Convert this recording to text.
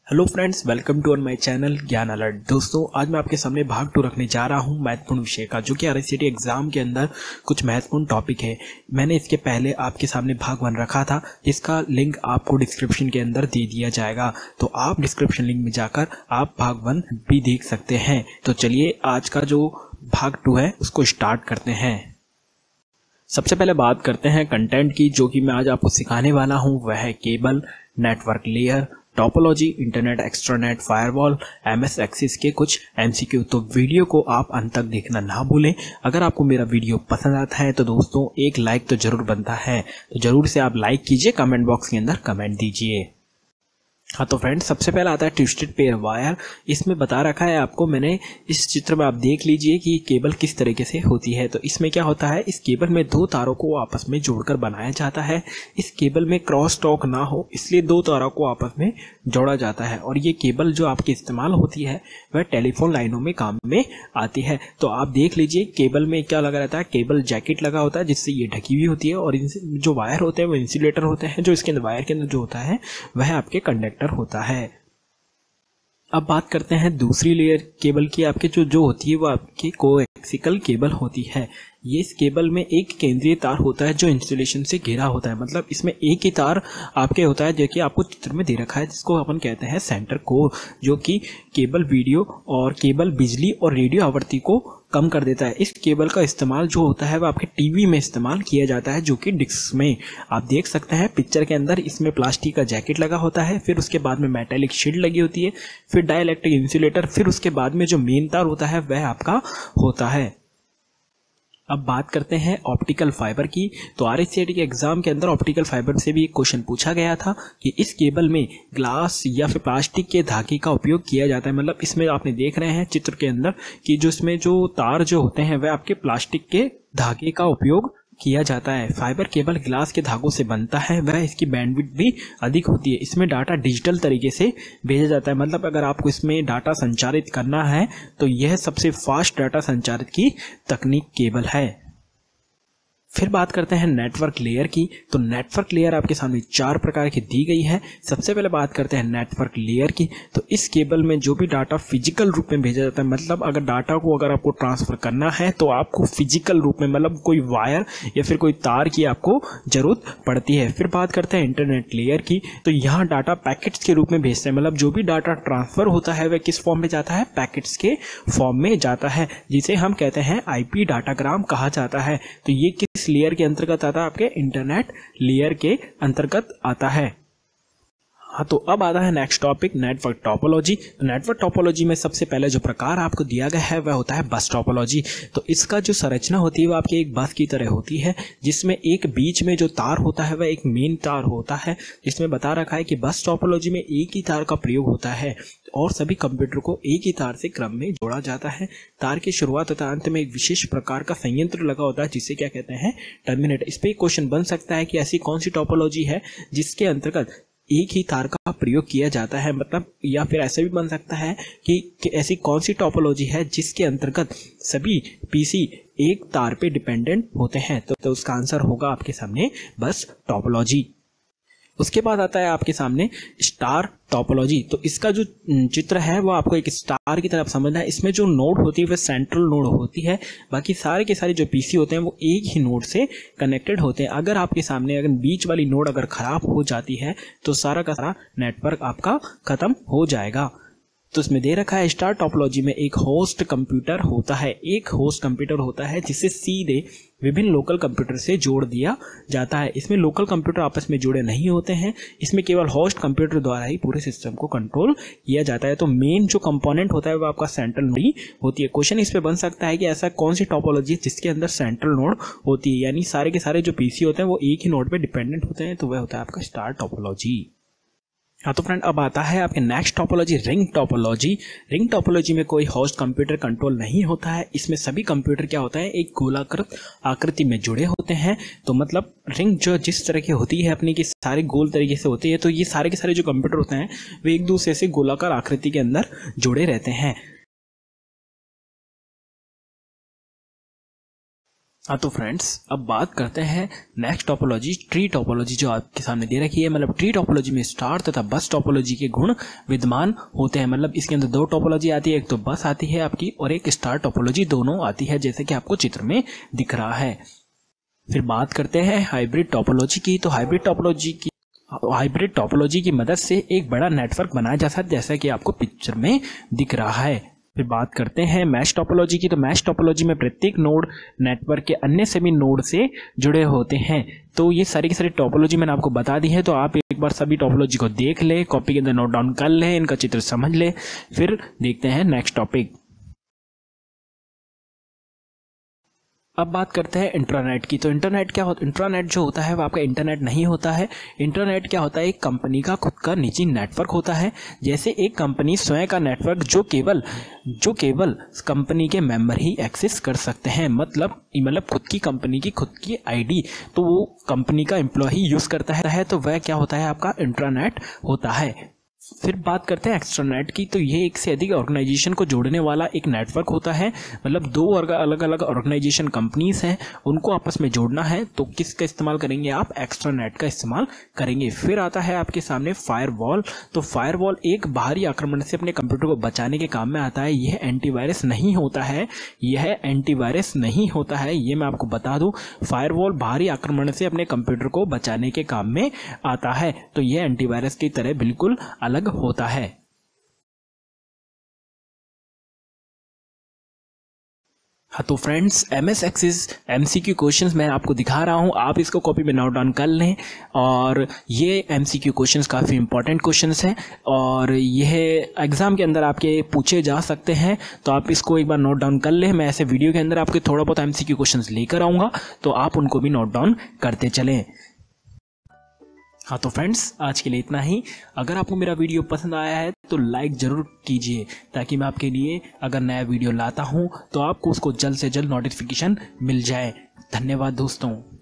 Hello friends, welcome to my channel Gyan Alert. दोस्तों, आज मैं आपके सामने भाग 2 रखने जा रहा हूं महत्वपूर्ण विषय का, जो कि Rscit एग्जाम के अंदर कुछ महत्वपूर्ण टॉपिक है। मैंने इसके पहले आपके सामने भाग 1 रखा था, जिसका लिंक आपको डिस्क्रिप्शन के अंदर दे दिया जाएगा, तो आप डिस्क्रिप्शन लिंक में जाकर आप भाग 1 भी देख सकते हैं। तो चलिए आज का जो भाग 2 है उसको स्टार्ट करते हैं। सबसे पहले बात करते हैं कंटेंट की, जो कि मैं आज आपको सिखाने वाला हूं। वह है cable, network layer, topology, internet extranet, firewall, MS Access के कुछ एमसीक्यू। तो वीडियो को आप अंत तक देखना ना भूलें। अगर आपको मेरा वीडियो पसंद आता है तो दोस्तों एक लाइक तो जरूर बनता है, तो जरूर से आप लाइक कीजिए, कमेंट बॉक्स के अंदर कमेंट दीजिए। हाँ तो फ्रेंड्स, सबसे पहला आता है ट्विस्टेड पेयर वायर। इसमें बता रखा है आपको मैंने, इस चित्र में आप देख लीजिए कि केबल किस तरीके से होती है। तो इसमें क्या होता है, इस केबल में 2 तारों को आपस में जोड़कर बनाया जाता है। इस केबल में क्रॉस टॉक ना हो, इसलिए 2 तारों को आपस में जोड़ा जाता है। और ये केबल जो आपकी इस्तेमाल होती है वह टेलीफोन लाइनों में काम में आती है। तो आप देख लीजिए केबल में क्या लगा रहता है, केबल जैकेट लगा होता है जिससे ये ढकी हुई होती है, और जो वायर होते हैं वो इंसुलेटर होते हैं, जो इसके अंदर वायर के अंदर जो होता है वह आपके कंडक्टर होता है। अब बात करते हैं दूसरी लेयर केबल की। आपके जो होती है वो आपकी कोएक्सियल केबल होती है। ये इस केबल में एक केंद्रीय तार होता है जो इंसुलेशन से घिरा होता है, मतलब इसमें एक ही तार आपके होता है, जो कि आपको चित्र में दे रखा है, जिसको अपन कहते हैं सेंटर कोर, जो कि केबल वीडियो और केबल बिजली और रेडियो आवृत्ति को कम कर देता है। इस केबल का इस्तेमाल जो होता है वो आपके टीवी में इस्तेमाल किया जाता है, जो कि डिस्क में आप देख सकते हैं पिक्चर के अंदर। इसमें प्लास्टिक का जैकेट लगा होता है, फिर उसके बाद में मेटालिक शील्ड लगी होती है, फिर डाइइलेक्ट्रिक इंसुलेटर, फिर उसके बाद में जो मेन तार होता है वह आपका होता है। अब बात करते हैं ऑप्टिकल फाइबर की। तो Rscit के एग्जाम के अंदर ऑप्टिकल फाइबर से भी एक क्वेश्चन पूछा गया था कि इस केबल में ग्लास या फिर प्लास्टिक के धागे का उपयोग किया जाता है। मतलब इसमें आपने देख रहे हैं चित्र के अंदर कि जो इसमें जो तार जो होते हैं वह आपके प्लास्टिक के धागे का उपयोग किया जाता है। फाइबर केबल ग्लास के धागों से बनता है, वह इसकी बैंडविड्थ भी अधिक होती है। इसमें डाटा डिजिटल तरीके से भेजा जाता है, मतलब अगर आपको इसमें डाटा संचारित करना है तो यह सबसे फास्ट डाटा संचारित की तकनीक केबल है। फिर बात करते हैं नेटवर्क लेयर की। तो नेटवर्क लेयर आपके सामने 4 प्रकार की दी गई है। सबसे पहले बात करते हैं नेटवर्क लेयर की। तो इस केबल में जो भी डाटा फिजिकल रूप में भेजा जाता है, मतलब अगर डाटा को अगर आपको ट्रांसफर करना है तो आपको फिजिकल रूप में, मतलब कोई वायर या फिर कोई तार की आपको जरूरत पड़ती है। फिर बात करते हैं इंटरनेट लेयर की। तो यहाँ डाटा पैकेट्स के रूप में भेजते हैं, मतलब जो भी डाटा ट्रांसफर होता है वह किस फॉर्म में जाता है, पैकेट्स के फॉर्म में जाता है, जिसे हम कहते हैं आईपी डाटाग्राम कहा जाता है। तो ये किस लेयर के अंतर्गत आता है, आपके इंटरनेट लेयर के अंतर्गत आता है। हाँ तो अब आता है नेक्स्ट टॉपिक, नेटवर्क टोपोलॉजी। तो नेटवर्क टोपोलॉजी में सबसे पहले जो प्रकार आपको दिया गया है वह होता है बस टोपोलॉजी। तो इसका जो संरचना होती है वो आपकी एक बस की तरह होती है, जिसमें एक बीच में जो तार होता है वह एक मेन तार होता है, जिसमें बता रखा है कि बस टोपोलॉजी में एक ही तार का प्रयोग होता है और सभी कंप्यूटर को एक ही तार से क्रम में जोड़ा जाता है। तार की शुरुआत तथा अंत में एक विशेष प्रकार का संयंत्र लगा होता है, जिसे क्या कहते हैं, टर्मिनेटर। इस पे क्वेश्चन बन सकता है कि ऐसी कौन सी टोपोलॉजी है जिसके अंतर्गत एक ही तार का प्रयोग किया जाता है, मतलब, या फिर ऐसा भी बन सकता है कि ऐसी कौन सी टोपोलॉजी है जिसके अंतर्गत सभी पीसी एक तार पे डिपेंडेंट होते हैं। तो उसका आंसर होगा आपके सामने बस टोपोलॉजी। उसके बाद आता है आपके सामने स्टार टोपोलॉजी। तो इसका जो चित्र है वो आपको एक स्टार की तरफ समझना है। इसमें जो नोड होती है वह सेंट्रल नोड होती है, बाकी सारे के सारे जो पीसी होते हैं वो एक ही नोड से कनेक्टेड होते हैं। अगर आपके सामने अगर बीच वाली नोड अगर खराब हो जाती है तो सारा का सारा नेटवर्क आपका खत्म हो जाएगा। तो इसमें दे रखा है स्टार टोपोलॉजी में एक होस्ट कंप्यूटर होता है, एक होस्ट कंप्यूटर होता है जिसे सीधे विभिन्न लोकल कंप्यूटर से जोड़ दिया जाता है। इसमें लोकल कंप्यूटर आपस में जुड़े नहीं होते हैं, इसमें केवल होस्ट कंप्यूटर द्वारा ही पूरे सिस्टम को कंट्रोल किया जाता है। तो मेन जो कंपोनेंट होता है वो आपका सेंट्रल नोड होती है। क्वेश्चन इस पे बन सकता है कि ऐसा कौन सी टोपोलॉजी है जिसके अंदर सेंट्रल नोड होती है, यानी सारे के सारे जो पीसी होते हैं वो एक ही नोड पे डिपेंडेंट होते हैं, तो वह होता है आपका स्टार टोपोलॉजी। हाँ तो फ्रेंड, अब आता है आपके next topology, ring topology. Ring topology में कोई होस्ट कंप्यूटर कंट्रोल नहीं होता है। इसमें सभी कंप्यूटर क्या होता है, एक गोलाकृत आकृति में जुड़े होते हैं। तो मतलब रिंग जो जिस तरह की होती है अपनी की सारे गोल तरीके से होती है, तो ये सारे के सारे जो कंप्यूटर होते हैं वे एक दूसरे से गोलाकार आकृति के अंदर जुड़े रहते हैं। हाँ तो फ्रेंड्स, अब बात करते हैं नेक्स्ट टोपोलॉजी, ट्री टोपोलॉजी, जो आपके सामने दे रखी है। मतलब ट्री टोपोलॉजी में स्टार तथा बस टोपोलॉजी के गुण विद्यमान होते हैं। मतलब इसके अंदर दो टोपोलॉजी आती है, एक तो बस आती है आपकी और एक स्टार टोपोलॉजी, दोनों आती है जैसे कि आपको चित्र में दिख रहा है। फिर बात करते हैं हाइब्रिड टोपोलॉजी की। तो हाइब्रिड टोपोलॉजी की मदद से एक बड़ा नेटवर्क बनाया जा सकता है जैसा कि आपको पिक्चर में दिख रहा है। फिर बात करते हैं मैश टोपोलॉजी की। तो मैश टोपोलॉजी में प्रत्येक नोड नेटवर्क के अन्य सभी नोड से जुड़े होते हैं। तो ये सारी की सारी टोपोलॉजी मैंने आपको बता दी है, तो आप एक बार सभी टोपोलॉजी को देख ले, कॉपी के अंदर नोट डाउन कर ले, इनका चित्र समझ ले। फिर देखते हैं नेक्स्ट टॉपिक। अब बात करते हैं इंट्रानेट की। तो इंटरनेट क्या होता है? इंट्रानेट जो होता है वो आपका इंटरनेट नहीं होता है। इंटरनेट क्या होता है? एक कंपनी का खुद का निजी नेटवर्क होता है। जैसे एक कंपनी स्वयं का नेटवर्क जो केवल कंपनी के मेंबर ही एक्सेस कर सकते हैं। मतलब खुद की कंपनी की खुद की आईडी तो वो कंपनी का एम्प्लॉय यूज करता है, तो वह क्या होता है? आपका इंट्रानेट होता है। फिर बात करते हैं एक्सट्रानेट की। तो ये एक से अधिक ऑर्गेनाइजेशन को जोड़ने वाला एक नेटवर्क होता है। मतलब दो अलग अलग ऑर्गेनाइजेशन कंपनीज हैं, उनको आपस में जोड़ना है तो किसका इस्तेमाल करेंगे आप? एक्सट्रानेट का इस्तेमाल करेंगे। फिर आता है आपके सामने फायरवॉल। तो फायरवॉल एक बाहरी आक्रमण से अपने कंप्यूटर को बचाने के काम में आता है। यह एंटीवायरस नहीं होता है, ये मैं आपको बता दूं। फायरवॉल बाहरी आक्रमण से अपने कंप्यूटर को बचाने के काम में आता है, तो यह एंटीवायरस की तरह बिल्कुल अलग होता है। हाँ तो friends, MS Access MCQ questions मैं आपको दिखा रहा हूँ, आप इसको कॉपी में नोट डाउन कर लें। और ये MCQ क्वेश्चंस काफ़ी इंपॉर्टेंट क्वेश्चंस हैं और यह एग्जाम के अंदर आपके पूछे जा सकते हैं, तो आप इसको एक बार नोट डाउन कर लें। मैं ऐसे वीडियो के अंदर आपके थोड़ा बहुत MCQ क्वेश्चंस लेकर आऊँगा, तो आप उनको भी नोट डाउन करते चलें। हाँ तो फ्रेंड्स, आज के लिए इतना ही। अगर आपको मेरा वीडियो पसंद आया है तो लाइक ज़रूर कीजिए, ताकि मैं आपके लिए अगर नया वीडियो लाता हूँ तो आपको उसको जल्द से जल्द नोटिफिकेशन मिल जाए। धन्यवाद दोस्तों।